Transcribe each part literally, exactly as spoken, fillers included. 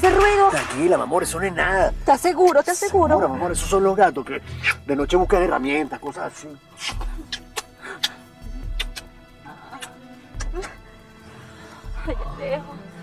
ese ruido? Tranquila, mi amor, eso no es nada. ¿Estás seguro? ¿Estás seguro? Seguro, mi amor, esos son los gatos que de noche buscan herramientas, cosas así. Ay, Alejo.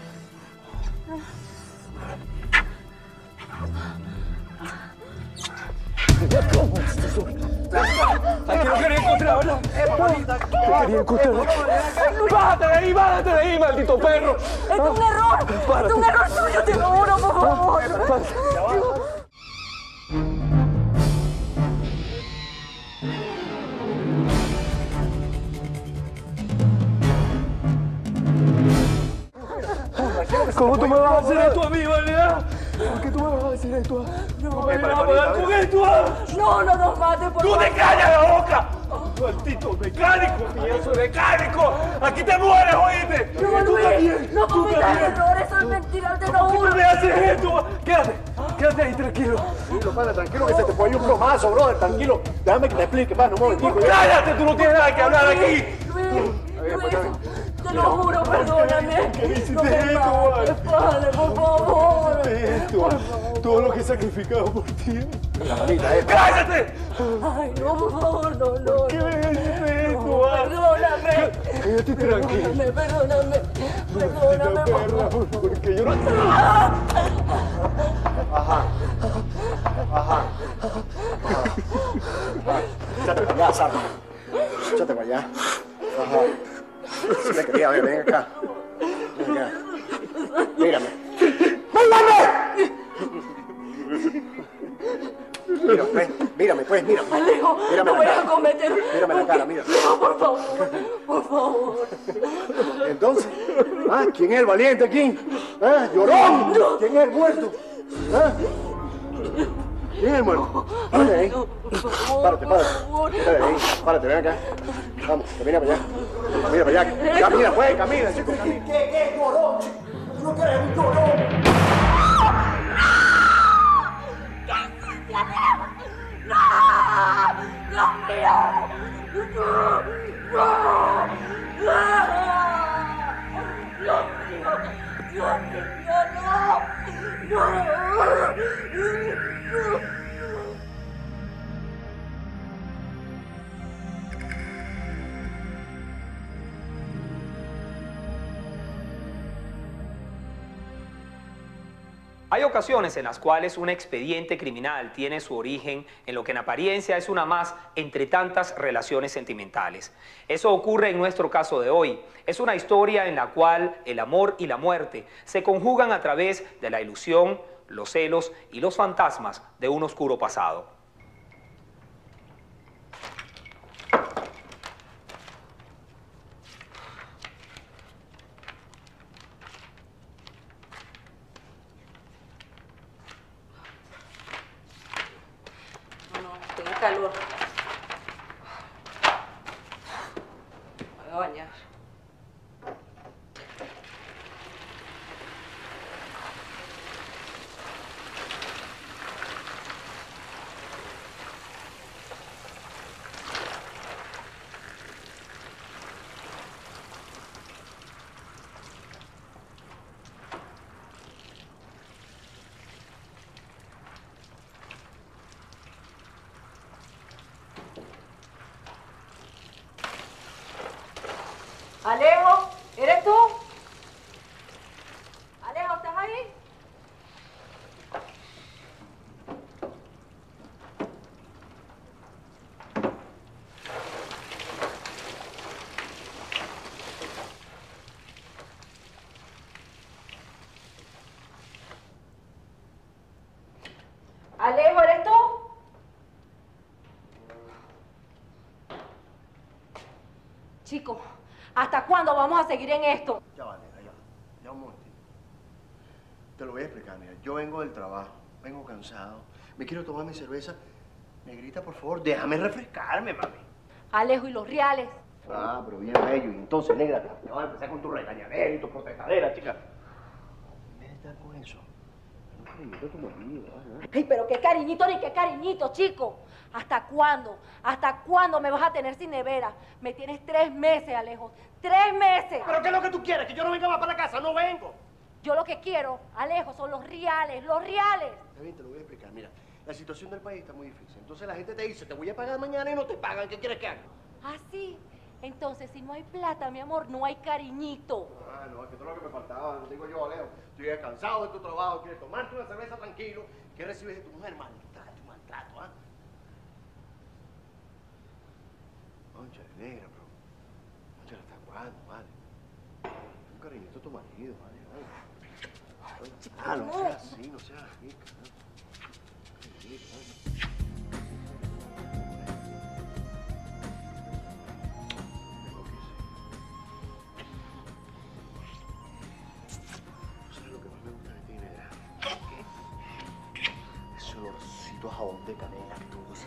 Tranquilo, quería encontrar, ¿verdad? Te quería encontrar. ¡Bájate de ahí, bájate de ahí, maldito perro! ¡Es un error! ¡Es un error suyo, te lo juro, por favor! ¿Cómo tú me vas a hacer esto a mí, Valeria? ¿Por qué tú me vas a decir esto? No, me vas a pagar con esto. No, no nos mates, por ¡Tú favor. te callas la boca! ¡Maldito mecánico, pienso mecánico! ¡Aquí te mueres, oíste! No, ¡Tú Luis, también! no ¡Tú cometas también! errores, eso es mentira, te lo ¿Por qué juro. tú me haces esto? Quédate, quédate ahí, tranquilo. Tranquilo, pana, tranquilo, que se te puede ir un plomazo, brother, tranquilo. Déjame que te explique, pana, un momentico. ¡Cállate! ¡Tú no tienes nada que hablar aquí! Luis, Luis, te lo juro, perdóname. hiciste No me esto, mates, padre, por favor. Esto, todo lo que he sacrificado por ti. La manita, eh. ¡Cállate! Ay, no, por favor, no, no. ¿Qué me hiciste esto? No, ah? perdóname. Quédate tranquilo. Perdóname, perdóname. Perdóname, Maldita por perra, favor. porque yo no... Ajá. Ajá. Échate para allá, Sarma. Échate para allá. Ajá. Sí, me quería ver, ven acá. Ven acá. Mírame. ¡Mírame! Mira, pues, mírame, pues, mírame. Alejo, Mírame no la vayas a cara. cometer. Mírame la cara, mira. No, por favor, por favor. Entonces, ¿ah? ¿Quién es el valiente aquí? ¿Ah? ¡Llorón! ¿Quién es el muerto? ¿Ah? ¿Quién es el muerto? Párate ahí. Párate, párate. Párate ahí. Párate, ven acá. Vamos, camina para allá. Camina para allá. Camina, pues, camina, chico, camina. ¿Qué, qué, llorón? Tú no quieres un llorón. ¡No! ¡Dios mío! ¡No! ¡No! ¡Dios mío! ¡Dios mío! ¡No! ¡No! Hay ocasiones en las cuales un expediente criminal tiene su origen en lo que en apariencia es una más entre tantas relaciones sentimentales. Eso ocurre en nuestro caso de hoy. Es una historia en la cual el amor y la muerte se conjugan a través de la ilusión, los celos y los fantasmas de un oscuro pasado. Tengo calor. Me voy a bañar. Alejo, ¿eres tú? Alejo, ¿estás ahí? Alejo, ¿eres tú? Chico, ¿hasta cuándo vamos a seguir en esto? Ya vale, ya, ya un momentito. Te lo voy a explicar, mira. Yo vengo del trabajo, vengo cansado, me quiero tomar mi cerveza. Negrita, por favor, déjame refrescarme, mami. Alejo, ¿y los reales? Ah, pero bien bello. Y entonces, negra, te vas a empezar con tu regañadera y tu protestadera, chica. En vez de estar con eso, un cariñito como el mío, ¿eh? Ay, pero qué cariñito ni qué cariñito, chico. ¿Hasta cuándo? ¿Hasta cuándo me vas a tener sin nevera? Me tienes tres meses, Alejo. ¡Tres meses! ¿Pero qué es lo que tú quieres? ¿Que yo no venga más para la casa? ¡No vengo! Yo lo que quiero, Alejo, son los reales, los reales. Está bien, te lo voy a explicar. Mira, la situación del país está muy difícil. Entonces la gente te dice, te voy a pagar mañana y no te pagan. ¿Qué quieres que haga? ¿Ah, sí? Entonces, si no hay plata, mi amor, no hay cariñito. Ah, no, es que todo lo que me faltaba, lo digo yo, Alejo. Estoy cansado de tu trabajo, quieres tomarte una cerveza tranquilo. ¿Qué recibes de tu mujer? Maltrato, maltrato, ¿ah? Cónchale, negra, bro. Cónchale, ¿hasta cuándo, vale? Un cariñito a tu marido, vale. Ah, no seas así, no seas así, caramba. A jabón de canela que tú usas.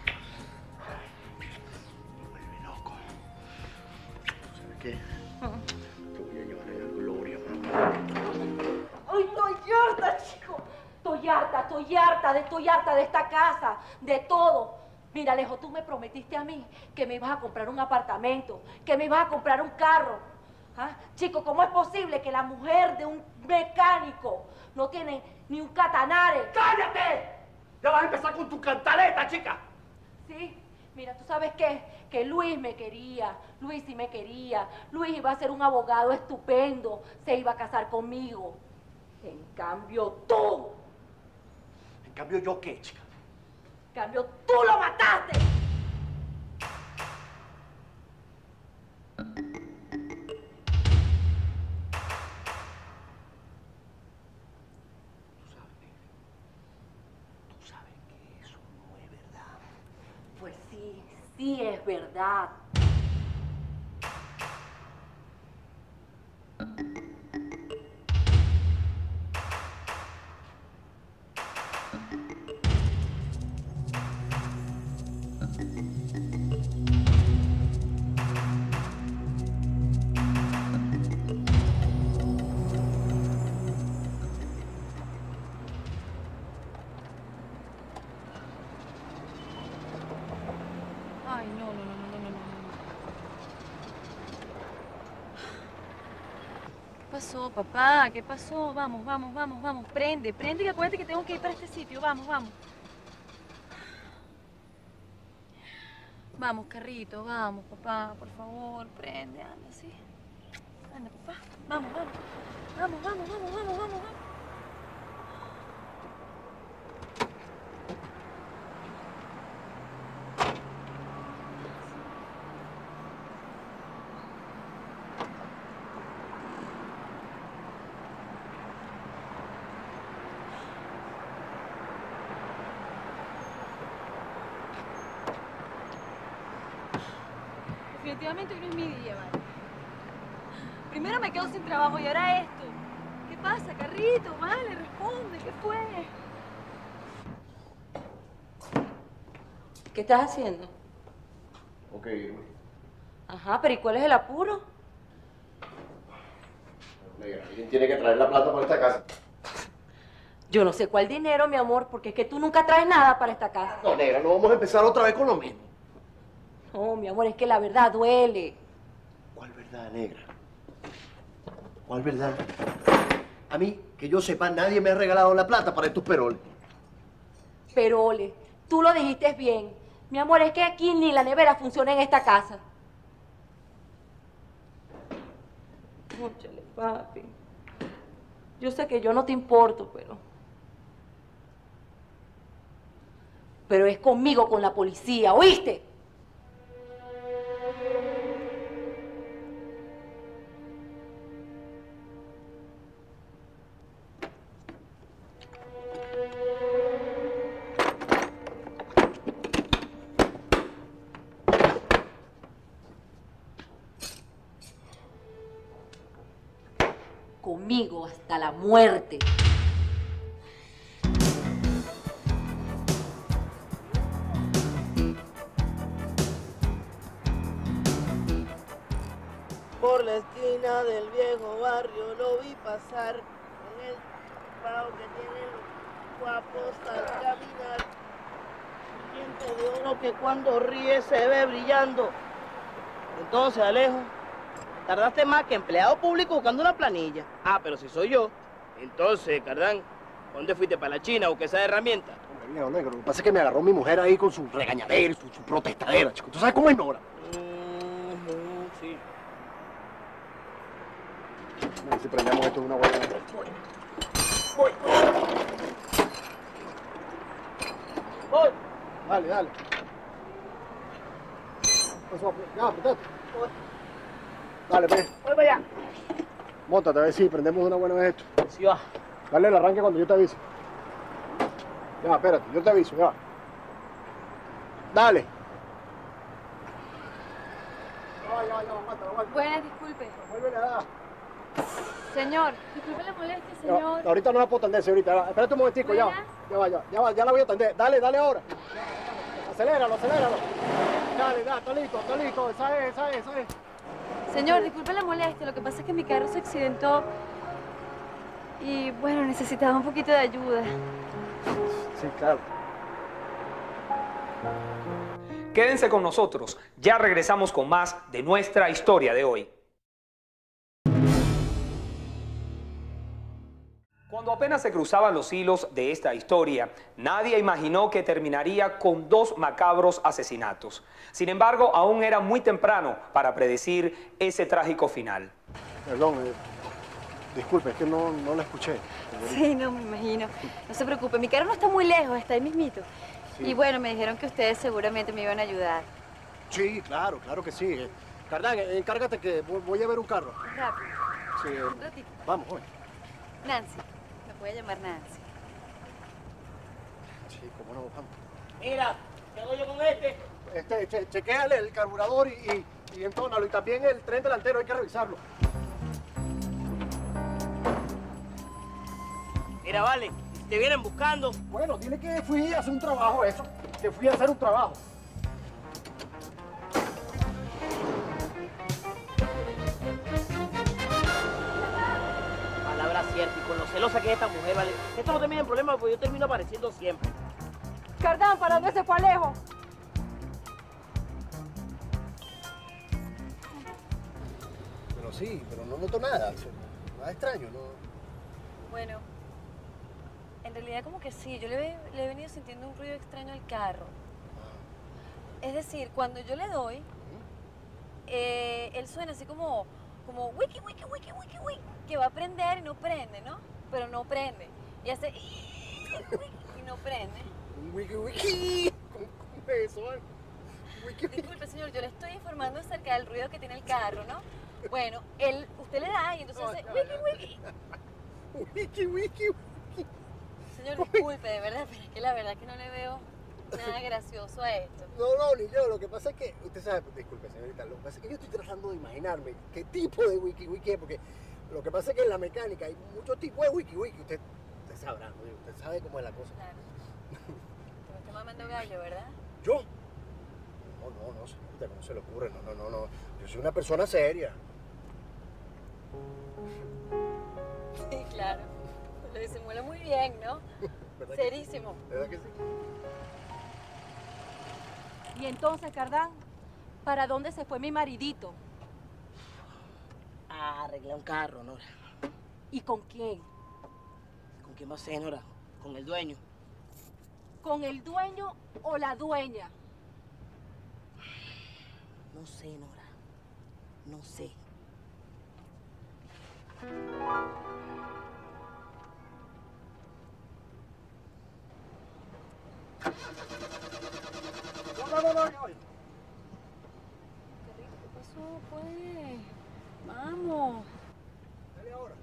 Me vuelve loco. ¿Sabes qué? Te voy a llevar a la gloria, mamá. ¡Ay, estoy harta, chico! Estoy harta, estoy harta, de, estoy harta de esta casa, de todo. Mira, Alejo, tú me prometiste a mí que me ibas a comprar un apartamento, que me ibas a comprar un carro. ¿Ah? Chico, ¿cómo es posible que la mujer de un mecánico no tiene ni un catanare? ¡Cállate! Ya vas a empezar con tu cantaleta, chica. Sí, mira, ¿tú sabes qué? Que Luis me quería, Luis sí me quería. Luis iba a ser un abogado estupendo, se iba a casar conmigo. En cambio, tú. En cambio, ¿yo qué, chica? En cambio, tú lo mataste. Pues sí, sí es verdad. Ay, no, no, no, no, no, no, no. ¿Qué pasó, papá? ¿Qué pasó? Vamos, vamos, vamos, vamos. Prende, prende y acuérdate que tengo que ir para este sitio. Vamos, vamos. Vamos, carrito, vamos, papá, por favor, prende, anda, sí. Anda, papá. Vamos, vamos. Vamos, vamos, vamos, vamos, vamos, vamos. Definitivamente hoy no es mi día, ¿vale? Primero me quedo sin trabajo y ahora esto. ¿Qué pasa, carrito? Vale, responde, ¿qué fue? ¿Qué estás haciendo? Ok, irme. Ajá, pero ¿y cuál es el apuro? Negra, alguien tiene que traer la plata para esta casa. Yo no sé cuál dinero, mi amor, porque es que tú nunca traes nada para esta casa. No, negra, no vamos a empezar otra vez con lo mismo. No, mi amor, es que la verdad duele. ¿Cuál verdad, negra? ¿Cuál verdad? A mí, que yo sepa, nadie me ha regalado la plata para estos peroles. Perole, tú lo dijiste bien. Mi amor, es que aquí ni la nevera funciona en esta casa. Cónchale, papi. Yo sé que yo no te importo, pero... Pero es conmigo con la policía, ¿oíste? Conmigo hasta la muerte. Por la esquina del viejo barrio lo vi pasar con el pavo que tiene los guapos al caminar. Diente de oro que cuando ríe se ve brillando. Entonces, Alejo, tardaste más que empleado público buscando una planilla. Ah, pero si soy yo. Entonces, Cardán, ¿dónde fuiste? ¿Para la China o que esa herramienta? Hombre, viejo negro, lo que pasa es que me agarró mi mujer ahí con su regañadera y su, su protestadera, chico. ¿Tú sabes cómo es Nora? Mm, sí. A ver si prendemos esto de una buena vez. Voy. Voy. Dale, dale. Eso, ya, apretate. Dale, pues. Voy para allá. Móntate, a ver si prendemos de una buena vez esto. Sí va. Dale el arranque cuando yo te avise. Ya, espérate, yo te aviso, ya. Dale. Ya, ya, ya, aguanta, aguanta. Buenas, disculpe. Vuelve a dar. Señor, disculpe la molestia, Ya, señor. ahorita no la puedo atender, señorita. Ya, espérate un momentico, ya. Buenas. Ya va, ya, ya va, ya la voy a atender. Dale, dale ahora. Aceléralo, aceléralo. Dale, ya, está listo, está listo. Esa es, esa es, esa es. Señor, disculpe la molestia. Lo que pasa es que mi carro se accidentó y, bueno, necesitaba un poquito de ayuda. Sí, claro. Quédense con nosotros, ya regresamos con más de nuestra historia de hoy. Cuando apenas se cruzaban los hilos de esta historia, nadie imaginó que terminaría con dos macabros asesinatos. Sin embargo, aún era muy temprano para predecir ese trágico final. Perdón, eh, disculpe, es que no, no la escuché. señorita. Sí, no, me imagino. No se preocupe, mi carro no está muy lejos, está ahí mismito. Sí. Y bueno, me dijeron que ustedes seguramente me iban a ayudar. Sí, claro, claro que sí. Eh, Cardán, eh, encárgate que voy, voy a ver un carro. Rápido, Sí, eh, un ratito. vamos, joven. Nancy, me puede llamar Nancy. Sí, cómo no, vamos. Mira, ¿qué hago yo con este? Este, che, chequéale el carburador y, y, y entónalo. Y también el tren delantero, hay que revisarlo. Mira, vale, si te vienen buscando. Bueno, dile que fui a hacer un trabajo, eso. Que fui a hacer un trabajo. Palabra cierta y con lo celosa que es esta mujer, vale. Esto no termina en problema porque yo termino apareciendo siempre. Cardán, ¿para dónde se fue Alejo? Pero sí, pero no noto nada. Nada extraño, ¿no? Bueno, en realidad como que sí, yo le, he- le he venido sintiendo un ruido extraño al carro. Es decir, cuando yo le doy, eh, él suena así como, como wiki, wiki, wiki, wiki, wiki, que va a prender y no prende, ¿no? Pero no prende. Y hace y no prende. Un wiki wiki. ¿Cómo, cómo es eso, eh? Wiki wiki. Disculpe, señor, yo le estoy informando acerca del ruido que tiene el carro, ¿no? Bueno, él, usted le da y entonces No, hace ya, wiki, ya. wiki. Wiki wiki wiki. Señor, disculpe, de verdad, pero es que la verdad que no le veo nada gracioso a esto. No, no, ni yo. Lo que pasa es que, usted sabe, disculpe, señorita, lo que pasa es que yo estoy tratando de imaginarme qué tipo de wiki wiki es, porque lo que pasa es que en la mecánica hay muchos tipos de wiki wiki. Usted, usted sabrá, ¿no? Usted sabe cómo es la cosa. Claro. Que me está mamando gallo, ¿verdad? ¿Yo? No, no, no, señorita, ¿cómo se le ocurre? No, no, no, no. Yo soy una persona seria. Sí, claro. Lo disimula muy bien, ¿no? ¿Verdad que sí? Serísimo. ¿Verdad que sí? Y entonces, Cardán, ¿para dónde se fue mi maridito? Ah, arreglé un carro, Nora. ¿Y con quién? ¿Con quién va a ser, Nora? Con el dueño. ¿Con el dueño o la dueña? No sé, Nora. No sé. No, no, no, no, no. ¿Qué pasó, pues? Vamos. Dale ahora.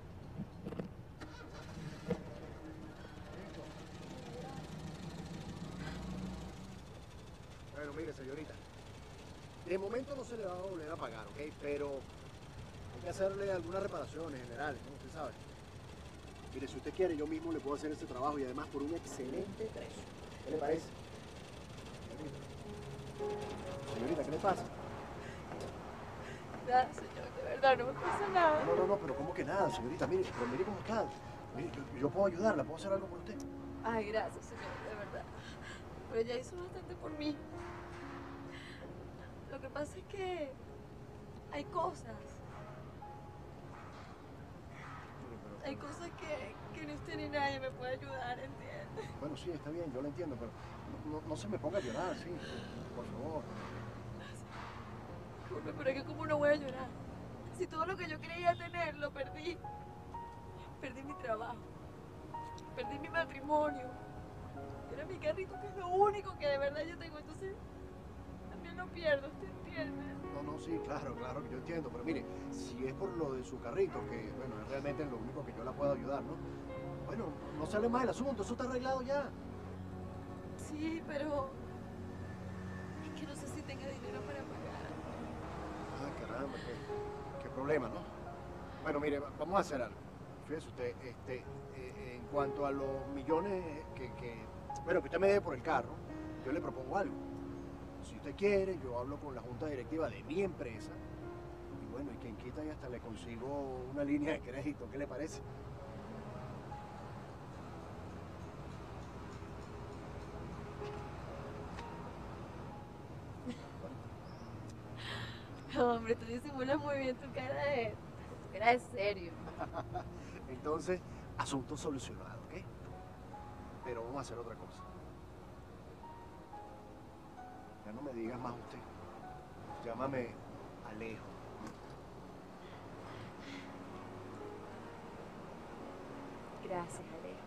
Bueno, mire, señorita. De momento no se le va a volver a pagar, ¿ok? Pero hay que hacerle algunas reparaciones generales, ¿no? Usted sabe. Mire, si usted quiere, yo mismo le puedo hacer este trabajo y además por un excelente precio. ¿Qué le parece? Señorita, ¿qué le pasa? Gracias, señor, de verdad, no me pasa nada. No, no, no, pero ¿cómo que nada, señorita? Mire, pero mire cómo está. Mire, yo, yo puedo ayudarla, puedo hacer algo por usted. Ay, gracias, señor, de verdad. Pero ella hizo bastante por mí. Lo que pasa es que hay cosas. Mire, pero hay cosas que, que ni usted ni nadie me puede ayudar, ¿entiende? Bueno, sí, está bien, yo lo entiendo, pero no, no, no se me ponga a llorar, sí, por favor. Disculpe, pero es que cómo no voy a llorar. Si todo lo que yo creía tener lo perdí. Perdí mi trabajo. Perdí mi matrimonio. Era mi carrito, que es lo único que de verdad yo tengo. Entonces, también lo pierdo, ¿usted entiende? No, no, sí, claro, claro que yo entiendo, pero mire, si es por lo de su carrito, que bueno, es realmente lo único que yo la puedo ayudar, ¿no? Bueno, no sale más el asunto, eso está arreglado ya. Sí, pero es que no sé si tenga dinero para pagar. Ah, caramba, qué, qué problema, ¿no? Bueno, mire, va- vamos a hacer algo. Fíjese usted, este, eh, en cuanto a los millones que, que, bueno, que usted me debe por el carro, yo le propongo algo. Si usted quiere, yo hablo con la junta directiva de mi empresa y bueno, y quien quita y hasta le consigo una línea de crédito, ¿qué le parece? Hombre, tú disimulas muy bien tu cara de... tu cara de serio. Entonces, asunto solucionado, ¿ok? Pero vamos a hacer otra cosa. Ya no me digas más usted. Llámame Alejo. Gracias, Alejo.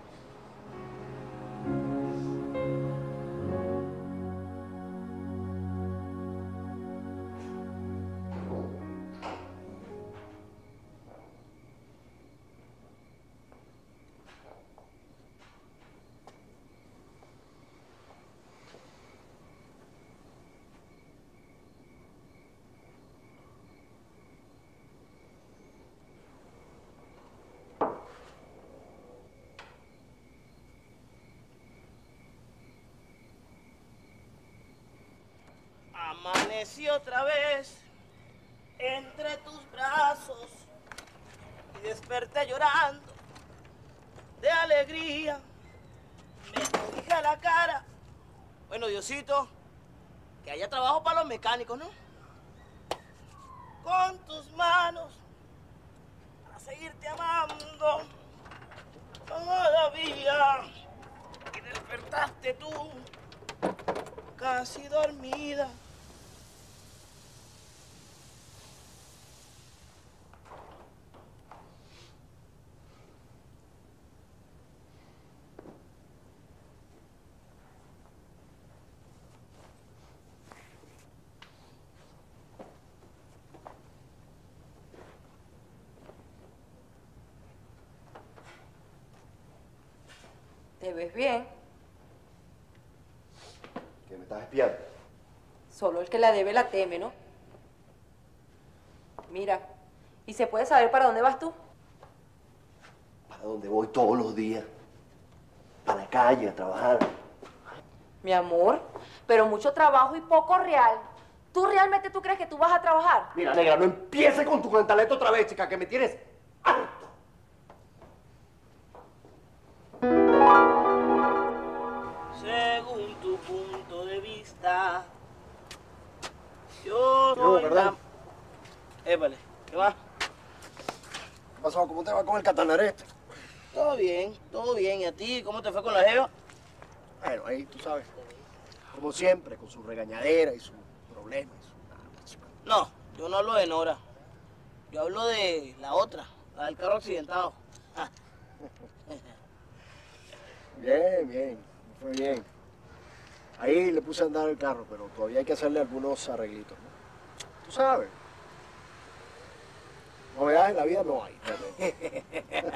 Amanecí otra vez entre tus brazos y desperté llorando de alegría. Me dije a la cara, bueno, Diosito, que haya trabajo para los mecánicos, ¿no? Con tus manos para seguirte amando todavía. Y despertaste tú, casi dormida. Te ves bien. Que me estás espiando. Solo el que la debe la teme, ¿no? Mira, ¿y se puede saber para dónde vas tú? Para donde voy todos los días. Para la calle, a trabajar. Mi amor, pero mucho trabajo y poco real. ¿Tú realmente tú crees que tú vas a trabajar? Mira, negra, no empieces con tu cantaleta otra vez, chica, que me tienes harto. Según tu punto de vista, yo Yo, doy ¿verdad? la... Épale, ¿qué va? ¿Qué pasó? ¿Cómo te va con el catanare este? Todo bien, todo bien. ¿Y a ti? ¿Cómo te fue con la jeva? Bueno, ahí tú sabes. Como siempre, con su regañadera y sus problemas. y su- nada, chica. No, yo no hablo de Nora. Yo hablo de la otra, la del carro accidentado. Ah, Bien, bien, fue bien. Ahí le puse a andar el carro, pero todavía hay que hacerle algunos arreglitos, ¿no? Tú sabes. Novedades en la vida no hay, realmente.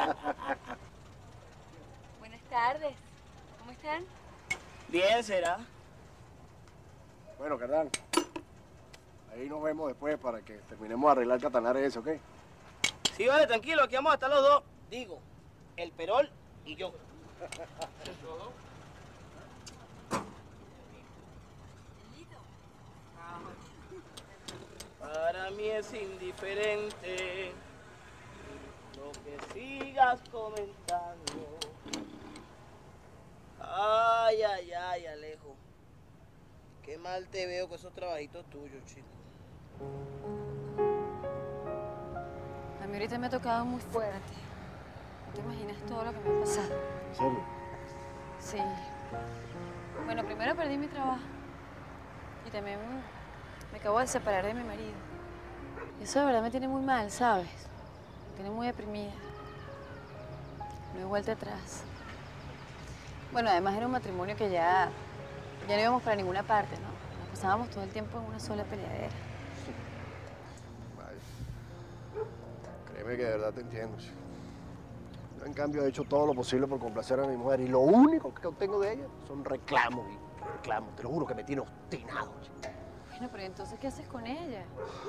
Buenas tardes. ¿Cómo están? bien, será. Bueno, carnal, ahí nos vemos después para que terminemos de arreglar el catanare ese, ¿ok? Sí, vale, tranquilo, aquí vamos a estar los dos. Digo, el Perol y yo. Para mí es indiferente lo que sigas comentando. Ay, ay, ay, Alejo. Qué mal te veo con esos trabajitos tuyos, chico. A mí ahorita me ha tocado muy fuerte. te imaginas todo lo que me ha pasado. ¿En serio? Sí. Bueno, primero perdí mi trabajo. Y también me acabo de separar de mi marido. Y eso de verdad me tiene muy mal, ¿sabes? Me tiene muy deprimida. No hay vuelta atrás. Bueno, además era un matrimonio que ya, ya no íbamos para ninguna parte, ¿no? Nos pasábamos todo el tiempo en una sola peleadera. Vaya. Créeme que de verdad te entiendo, chico. Yo, en cambio, he hecho todo lo posible por complacer a mi mujer y lo único que obtengo de ella son reclamos y reclamos. Te lo juro que me tiene obstinado, chico. Bueno, pero entonces, ¿qué haces con ella?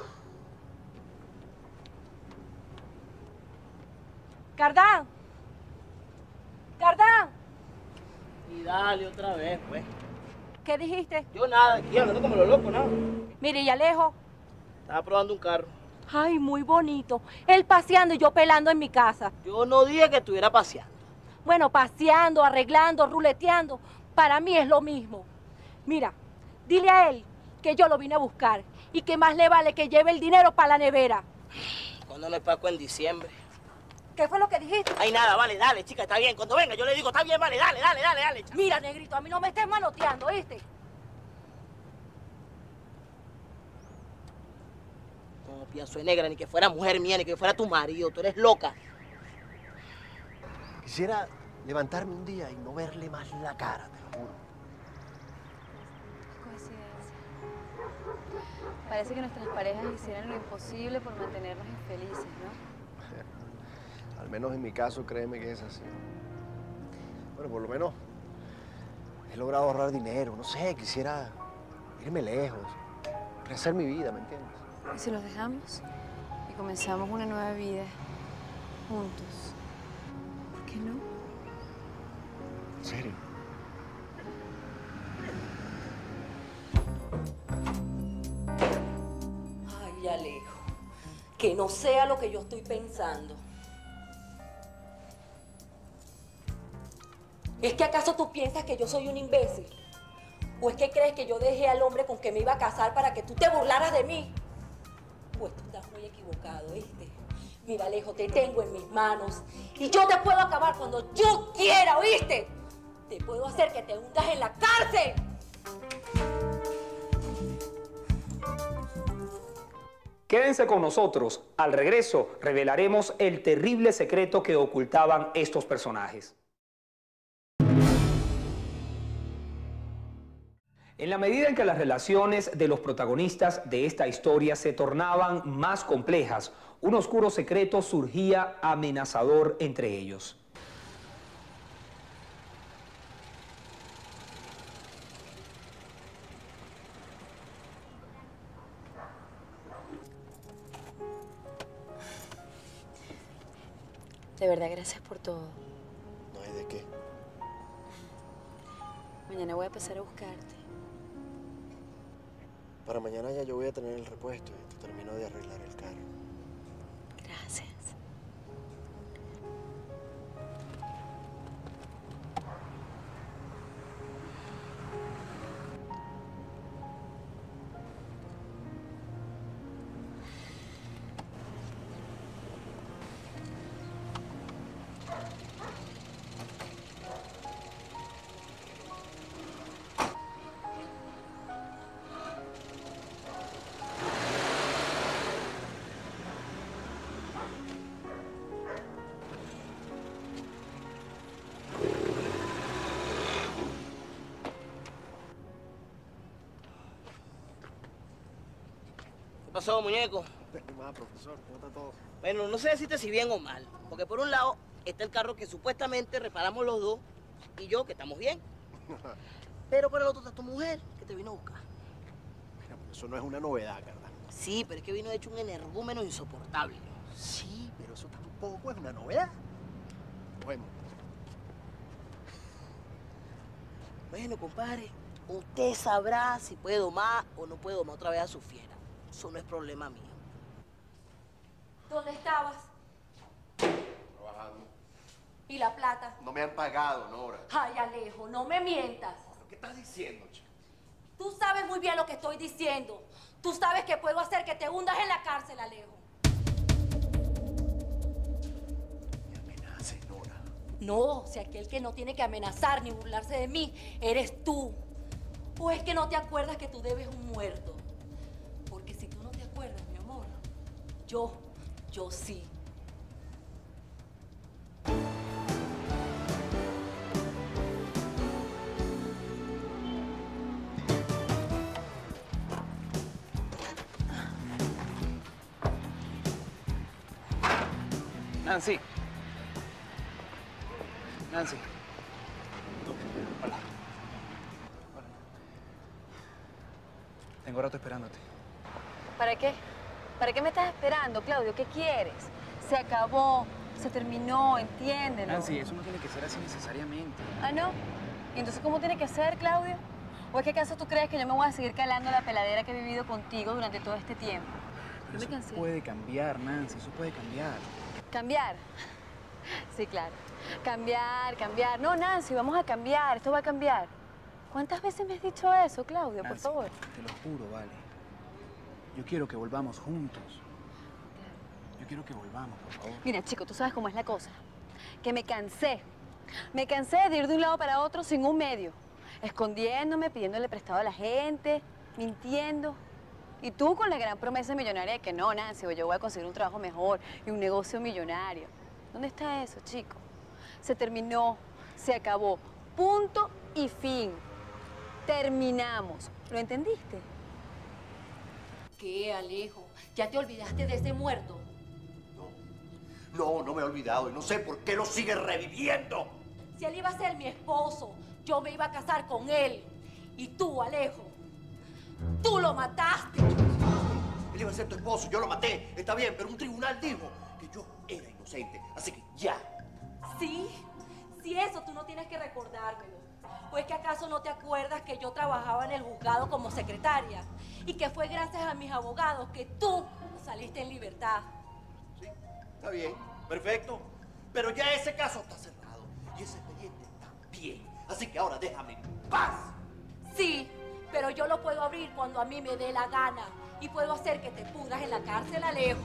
¡Cardán! ¡Cardán! Y dale otra vez, pues. ¿Qué dijiste? Yo nada, aquí hablando como lo loco, nada. Mire, y Alejo. Estaba probando un carro. Ay, muy bonito. Él paseando y yo pelando en mi casa. Yo no dije que estuviera paseando. Bueno, paseando, arreglando, ruleteando. Para mí es lo mismo. Mira, dile a él que yo lo vine a buscar y que más le vale que lleve el dinero para la nevera. Cuando no es Paco en diciembre. ¿Qué fue lo que dijiste? Ay, nada, vale, dale, chica, está bien. Cuando venga yo le digo, está bien, vale, dale, dale, dale, dale. Chica. Mira, negrito, a mí no me estés manoteando, ¿viste? No pienso en negra, ni que fuera mujer mía, ni que fuera tu marido. Tú eres loca. Quisiera levantarme un día y no verle más la cara, te lo juro. Qué coincidencia. Parece que nuestras parejas hicieran lo imposible por mantenernos infelices, ¿no? Al menos en mi caso, créeme que es así. Bueno, por lo menos he logrado ahorrar dinero. No sé, quisiera irme lejos, rehacer mi vida, ¿me entiendes? ¿Y si los dejamos y comenzamos una nueva vida juntos? ¿Por qué no? ¿En serio? Ay, Alejo, que no sea lo que yo estoy pensando. ¿Es que acaso tú piensas que yo soy un imbécil? ¿O es que crees que yo dejé al hombre con que me iba a casar para que tú te burlaras de mí? Pues tú estás muy equivocado, ¿viste? Mira, Alejo, te tengo en mis manos y yo te puedo acabar cuando yo quiera, ¿oíste? Te puedo hacer que te hundas en la cárcel. Quédense con nosotros. Al regreso revelaremos el terrible secreto que ocultaban estos personajes. En la medida en que las relaciones de los protagonistas de esta historia se tornaban más complejas, un oscuro secreto surgía amenazador entre ellos. De verdad, gracias por todo. No hay de qué. Mañana voy a pasar a buscarte. Para mañana ya yo voy a tener el repuesto y te termino de arreglar el carro. Gracias. ¿Qué pasó, muñeco? ¿Qué más, profesor? ¿Cómo está todo? Bueno, no sé decirte si bien o mal. Porque por un lado está el carro que supuestamente reparamos los dos y yo, que estamos bien. Pero por el otro está tu mujer, que te vino a buscar. Mira, pero eso no es una novedad, ¿verdad? Sí, pero es que vino hecho un energúmeno insoportable. Sí, pero eso tampoco es una novedad. Bueno. Bueno, compadre, usted sabrá si puede domar o no puede domar otra vez a su fiera. Eso no es problema mío. ¿Dónde estabas? Trabajando. ¿Y la plata? No me han pagado, Nora. Ay, Alejo, no me mientas. ¿Qué estás diciendo, chico? Tú sabes muy bien lo que estoy diciendo. Tú sabes que puedo hacer que te hundas en la cárcel, Alejo. Me amenaces, Nora. No, si aquel que no tiene que amenazar ni burlarse de mí, eres tú. ¿O es que no te acuerdas que tú debes un muerto? Porque si tú no te acuerdas, mi amor, yo, yo sí. Nancy. Nancy. Hola. Hola. Tengo rato esperándote. ¿Para qué? ¿Para qué me estás esperando, Claudio? ¿Qué quieres? Se acabó, se terminó, entiéndelo. Nancy, eso no tiene que ser así necesariamente. ¿Ah, no? ¿Y entonces cómo tiene que ser, Claudio? ¿O es que acaso tú crees que yo me voy a seguir calando la peladera que he vivido contigo durante todo este tiempo? Pero Yo me eso cansé. puede cambiar, Nancy, eso puede cambiar. ¿Cambiar? Sí, claro. Cambiar, cambiar. No, Nancy, vamos a cambiar. Esto va a cambiar. ¿Cuántas veces me has dicho eso, Claudio? Nancy, por favor. te lo juro, vale. Yo quiero que volvamos juntos. Yo quiero que volvamos, por favor. Mira, chico, tú sabes cómo es la cosa. Que me cansé. Me cansé de ir de un lado para otro sin un medio. Escondiéndome, pidiéndole prestado a la gente, mintiendo. Y tú con la gran promesa millonaria de que no, Nancy, yo voy a conseguir un trabajo mejor y un negocio millonario. ¿Dónde está eso, chico? Se terminó, se acabó. Punto y fin. Terminamos. ¿Lo entendiste? ¿Qué, Alejo? ¿Ya te olvidaste de ese muerto? No, no me he olvidado y no sé por qué lo sigue reviviendo. Si él iba a ser mi esposo, yo me iba a casar con él. Y tú, Alejo, tú lo mataste. Él iba a ser tu esposo, yo lo maté, está bien, pero un tribunal dijo que yo era inocente, así que ya. Sí, sí, eso tú no tienes que recordármelo. ¿O es que acaso no te acuerdas que yo trabajaba en el juzgado como secretaria? Y que fue gracias a mis abogados que tú saliste en libertad. Sí, está bien, perfecto. Pero ya ese caso está cerrado y ese expediente también. Así que ahora déjame en paz. Sí, pero yo lo puedo abrir cuando a mí me dé la gana. Y puedo hacer que te pudras en la cárcel, Alejo.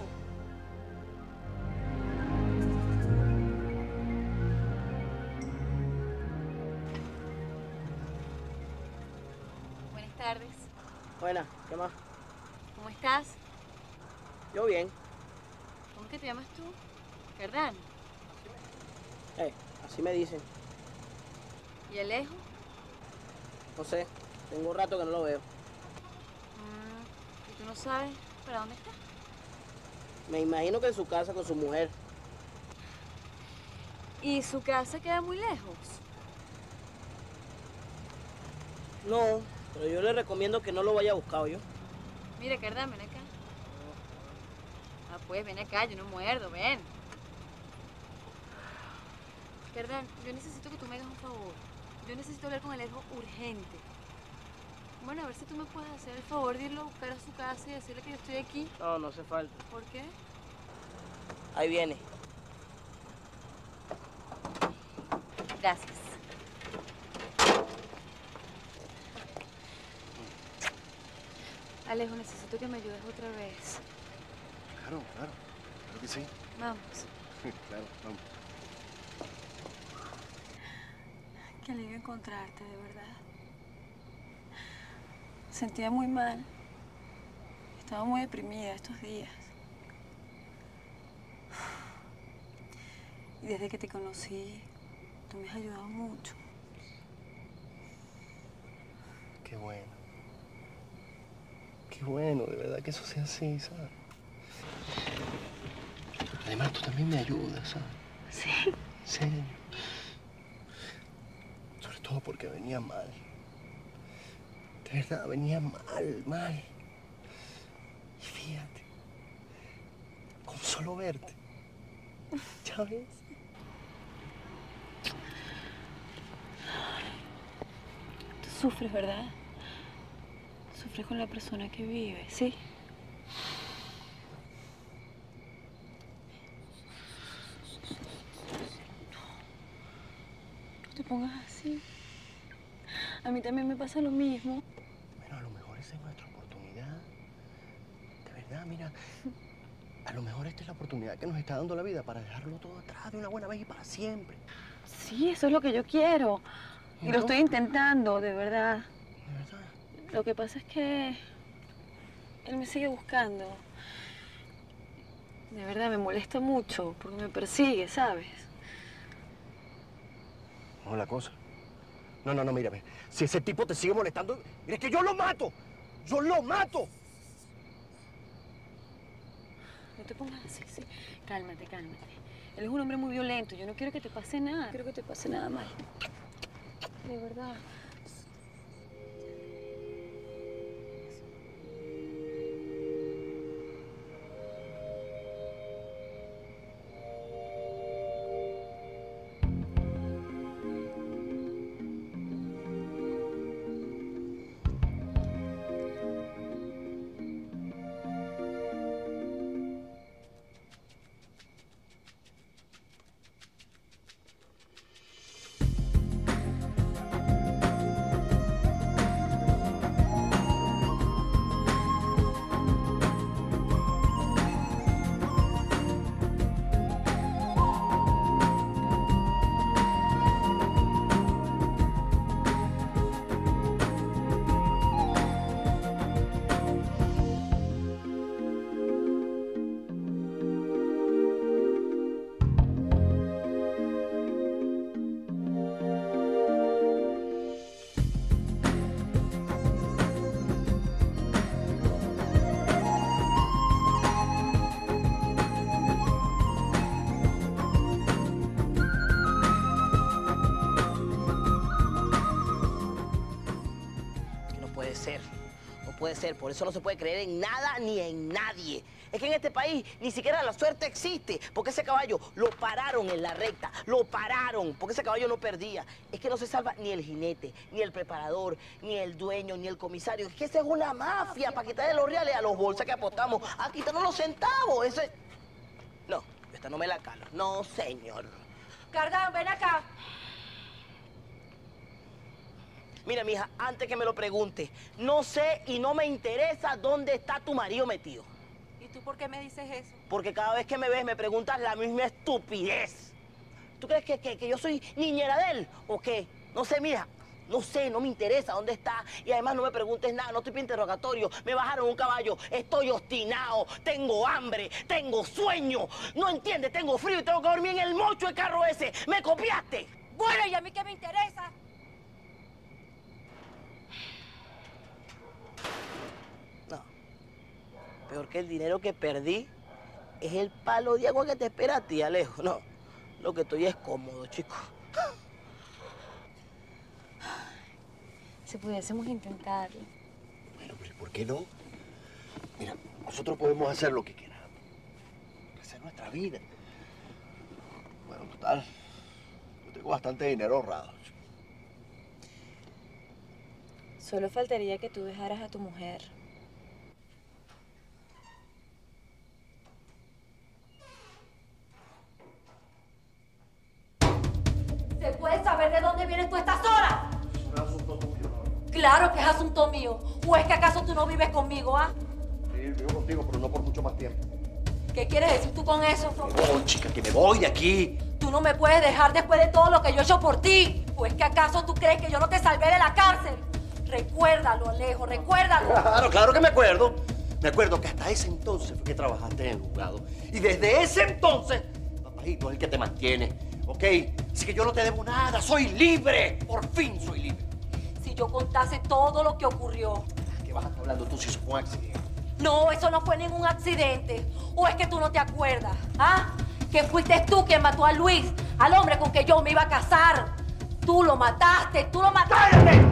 Buenas tardes. Buena, ¿qué más? ¿Cómo estás? Yo bien. ¿Cómo que te llamas tú? ¿Verdad? Eh, así me dicen. ¿Y Alejo? No sé, tengo un rato que no lo veo. Mm, ¿y tú no sabes para dónde está? Me imagino que en su casa con su mujer. ¿Y su casa queda muy lejos? No, pero yo le recomiendo que no lo vaya a buscar, yo. Mira, Cardán, ven acá. Ah, pues, ven acá, yo no muerdo, ven. Cardán, yo necesito que tú me hagas un favor. Yo necesito hablar con Alejo urgente. Bueno, a ver si tú me puedes hacer el favor de irlo a buscar a su casa y decirle que yo estoy aquí. No, no hace falta. ¿Por qué? Ahí viene. Gracias. Alejo, necesito que me ayudes otra vez. Claro, claro, claro que sí. Vamos. Claro, vamos. Qué alivio encontrarte, de verdad. Sentía muy mal. Estaba muy deprimida estos días. Y desde que te conocí, tú me has ayudado mucho. Qué bueno. Qué bueno, de verdad que eso sea así, ¿sabes? Además, tú también me ayudas, ¿sabes? Sí. Sí. Sobre todo porque venía mal. De verdad, venía mal, mal. Y fíjate, con solo verte, ¿ya ves? Tú sufres, ¿verdad? Sufres con la persona que vive, ¿sí? No, no te pongas así. A mí también me pasa lo mismo. Bueno, a lo mejor esa es nuestra oportunidad. De verdad, mira, a lo mejor esta es la oportunidad que nos está dando la vida para dejarlo todo atrás de una buena vez y para siempre. Sí, eso es lo que yo quiero. Y lo estoy intentando, de verdad. ¿De verdad? Lo que pasa es que él me sigue buscando. De verdad, me molesta mucho porque me persigue, ¿sabes? ¿Cómo es la cosa? No, no, no, mírame. Si ese tipo te sigue molestando, mira, es que yo lo mato. ¡Yo lo mato! No te pongas así, sí. Cálmate, cálmate. Él es un hombre muy violento. Yo no quiero que te pase nada. No quiero que te pase nada mal. De verdad. Puede ser, por eso no se puede creer en nada ni en nadie. Es que en este país ni siquiera la suerte existe, porque ese caballo lo pararon en la recta, lo pararon, porque ese caballo no perdía. Es que no se salva ni el jinete, ni el preparador, ni el dueño, ni el comisario. Es que esa es una mafia para quitarle los reales a los bolsas que apostamos, a quitarnos los centavos. Ese... No, esta no me la calo. No, señor. Cardán, ven acá. Mira, mija, antes que me lo pregunte, no sé y no me interesa dónde está tu marido metido. ¿Y tú por qué me dices eso? Porque cada vez que me ves me preguntas la misma estupidez. ¿Tú crees que, que, que yo soy niñera de él o qué? No sé, mira, no sé, no me interesa dónde está. Y además no me preguntes nada, no estoy para interrogatorio. Me bajaron un caballo, estoy obstinado, tengo hambre, tengo sueño. No entiendes, tengo frío y tengo que dormir en el mocho del carro ese. ¿Me copiaste? Bueno, ¿y a mí qué me interesa? Peor que el dinero que perdí es el palo de agua que te espera a ti, Alejo. No, lo que estoy es cómodo, chico. Si pudiésemos intentarlo. Bueno, pero ¿por qué no? Mira, nosotros podemos hacer lo que queramos. Esa es nuestra vida. Bueno, total, yo tengo bastante dinero ahorrado. Solo faltaría que tú dejaras a tu mujer. ¿Se puede saber de dónde vienes tú a estas horas? Es un asunto tuyo, ¿no? Claro que es asunto mío. ¿O es que acaso tú no vives conmigo, ah? Sí, vivo contigo, pero no por mucho más tiempo. ¿Qué quieres decir tú con eso? No, chica, que me voy de aquí. Tú no me puedes dejar después de todo lo que yo he hecho por ti. ¿O es que acaso tú crees que yo no te salvé de la cárcel? Recuérdalo, Alejo, recuérdalo. Claro, claro que me acuerdo. Me acuerdo que hasta ese entonces fue que trabajaste en el juzgado. Y desde ese entonces, papajito es el que te mantiene, ¿ok? Así que yo no te debo nada, soy libre. Por fin soy libre. Si yo contase todo lo que ocurrió. ¿Qué vas a estar hablando tú si eso fue un accidente? No, eso no fue ningún accidente. ¿O es que tú no te acuerdas? ¿Ah? Que fuiste tú quien mató a Luis, al hombre con que yo me iba a casar. Tú lo mataste, tú lo mataste. ¡Cállate!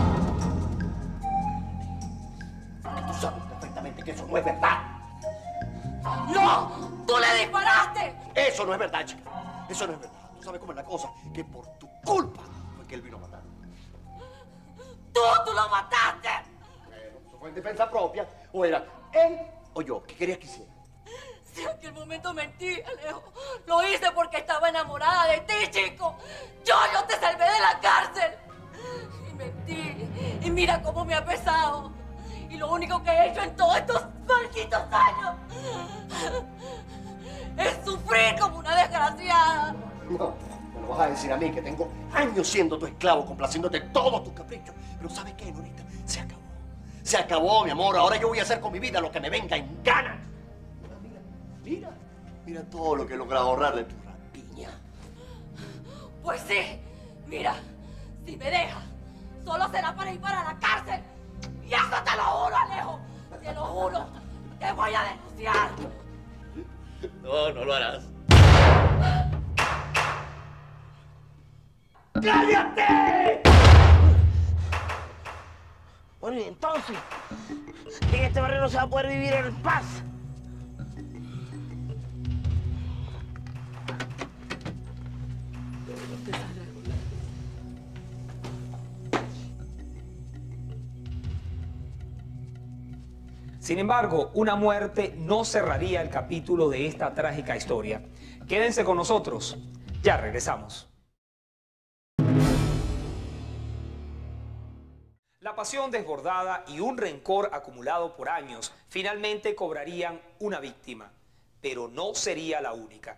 Tú sabes perfectamente que eso no es verdad. ¡No! ¡Tú le disparaste! Eso no es verdad, chica. Eso no es verdad. Tú sabes cómo es la cosa, que por tu culpa fue que él vino a matar. ¡Tú, tú lo mataste! Bueno, ¿eso fue en defensa propia? ¿O era él o yo? ¿Qué querías que hiciera? Si en aquel momento mentí, Alejo. Lo hice porque estaba enamorada de ti, chico. Yo, yo te salvé de la cárcel. Y mentí. Y mira cómo me ha pesado. Y lo único que he hecho en todos estos malditos años es sufrir como una desgraciada. No, me lo vas a decir a mí que tengo años siendo tu esclavo, complaciéndote todos tus caprichos. Pero ¿sabes qué, Norita? Se acabó. Se acabó, mi amor. Ahora yo voy a hacer con mi vida lo que me venga en gana. Mira, mira, mira todo lo que he logrado ahorrar de tu rapiña. Pues sí, mira, si me deja, solo será para ir para la cárcel. Y eso te lo juro, Alejo. Te lo juro. Te voy a denunciar. No, no lo harás. ¡Cállate! Bueno, y entonces, en este barrio no se va a poder vivir en paz. Sin embargo, una muerte no cerraría el capítulo de esta trágica historia. Quédense con nosotros, ya regresamos. La pasión desbordada y un rencor acumulado por años finalmente cobrarían una víctima, pero no sería la única.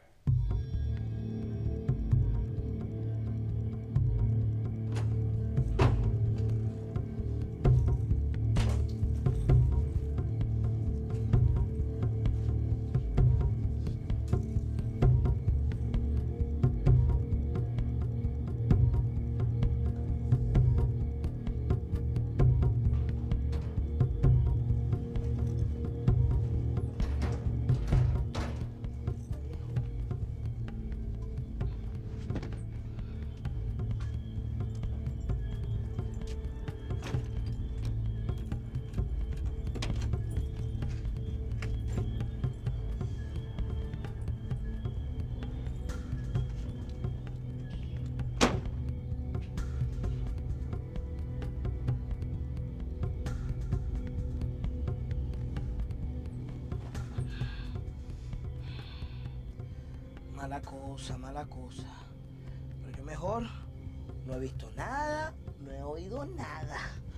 Mala cosa, mala cosa. Pero yo mejor no he visto nada, no he oído nada.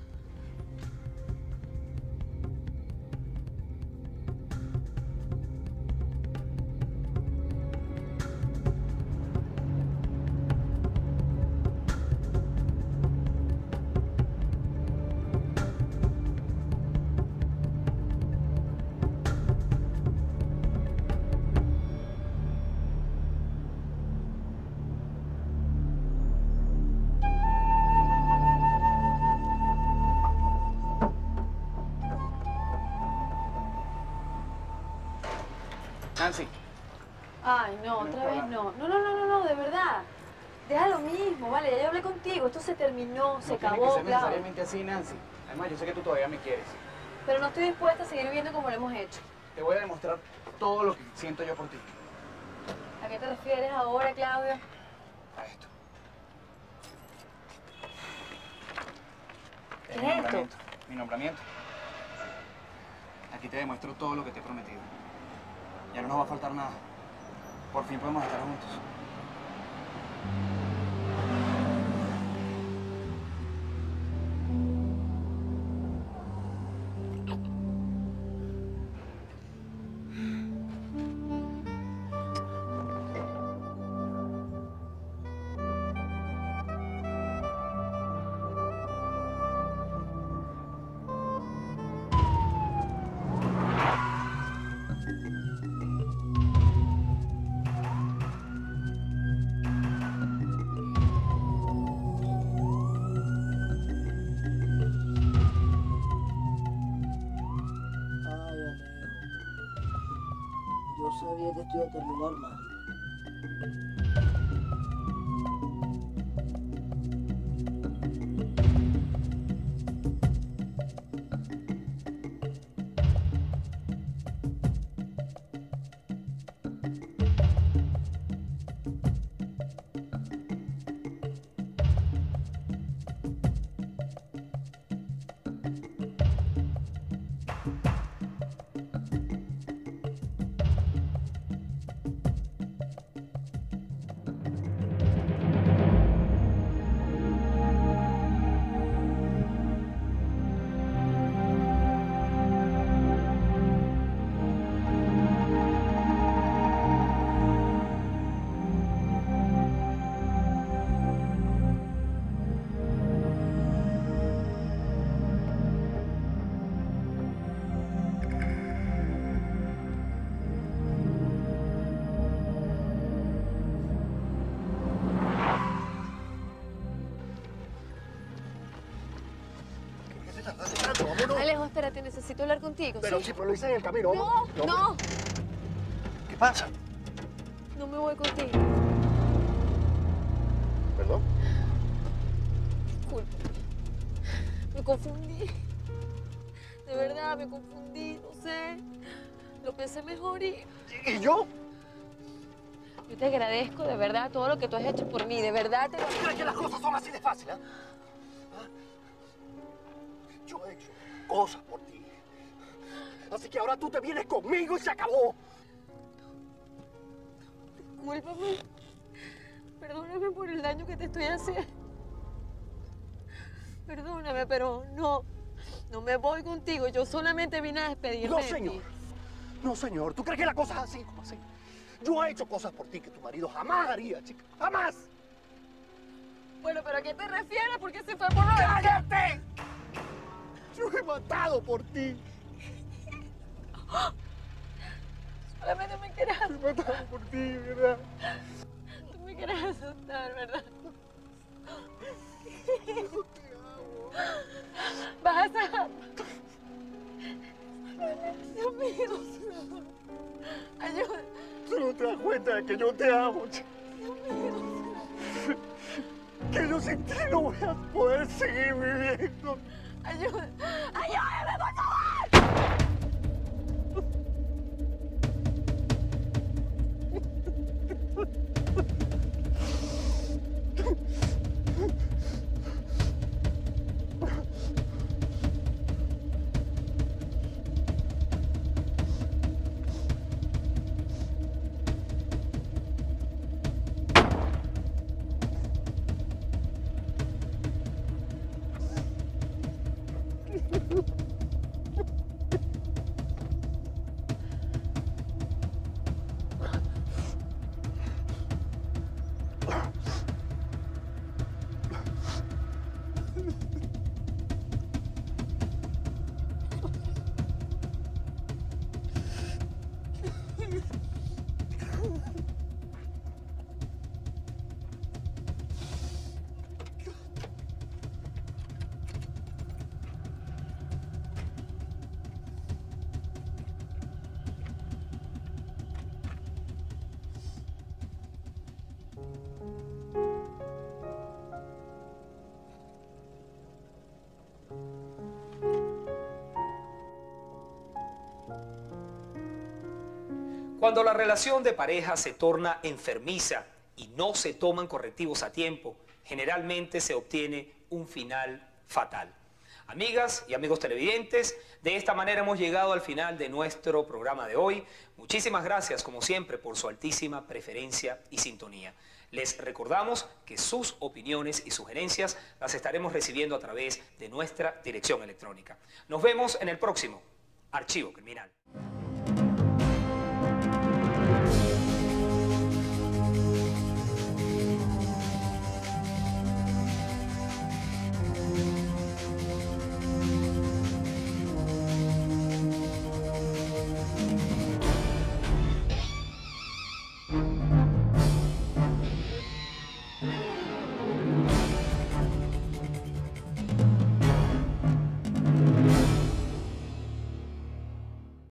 Nancy. Ay, no, otra vez no. No, no, no, no, no, de verdad. Deja lo mismo, vale, ya yo hablé contigo. Esto se terminó, se No tiene acabó, que ser claro. necesariamente así, Nancy. Además, yo sé que tú todavía me quieres. Pero no estoy dispuesta a seguir viviendo como lo hemos hecho. Te voy a demostrar todo lo que siento yo por ti. ¿A qué te refieres ahora, Claudio? A esto. ¿Qué Es es mi esto? nombramiento. Mi nombramiento. Aquí te demuestro todo lo que te he prometido. Ya no nos va a faltar nada. Por fin podemos estar juntos. Yo sabía que esto iba a terminar mal. Alejo, espérate, necesito hablar contigo. Pero ¿sí? sí, pero lo hice en el camino. No, ¿no? no, ¿Qué pasa? no me voy contigo. ¿Perdón? Disculpa. Me confundí. De verdad, me confundí, no sé. Lo pensé mejor y... ¿Y yo? Yo te agradezco de verdad todo lo que tú has hecho por mí. De verdad te lo... ¿Crees que las cosas son así de fáciles? ¿eh? ¿Ah? Yo he hecho cosas por ti. Así que ahora tú te vienes conmigo y se acabó. Discúlpame. Perdóname por el daño que te estoy haciendo. Perdóname, pero no. No me voy contigo. Yo solamente vine a despedirme No, de ti. señor. No, señor. ¿Tú crees que la cosa es así? ¿Cómo así? Yo he hecho cosas por ti que tu marido jamás haría, chica. ¡Jamás! Bueno, ¿pero a qué te refieres? ¿Por qué se fue por lo de... ¡Cállate! Yo he matado por ti. Solamente me quieres He asustar. matado por ti, ¿verdad? Tú me quieres asustar, ¿verdad? Yo te amo. Vas a... Dios mío. Ayuda. Tú no te das cuenta de que yo te amo, chica. Que yo sin ti no voy a poder seguir viviendo. Ayuda. Ayúdame, por favor. Cuando la relación de pareja se torna enfermiza y no se toman correctivos a tiempo, generalmente se obtiene un final fatal. Amigas y amigos televidentes, de esta manera hemos llegado al final de nuestro programa de hoy. Muchísimas gracias, como siempre, por su altísima preferencia y sintonía. Les recordamos que sus opiniones y sugerencias las estaremos recibiendo a través de nuestra dirección electrónica. Nos vemos en el próximo Archivo Criminal.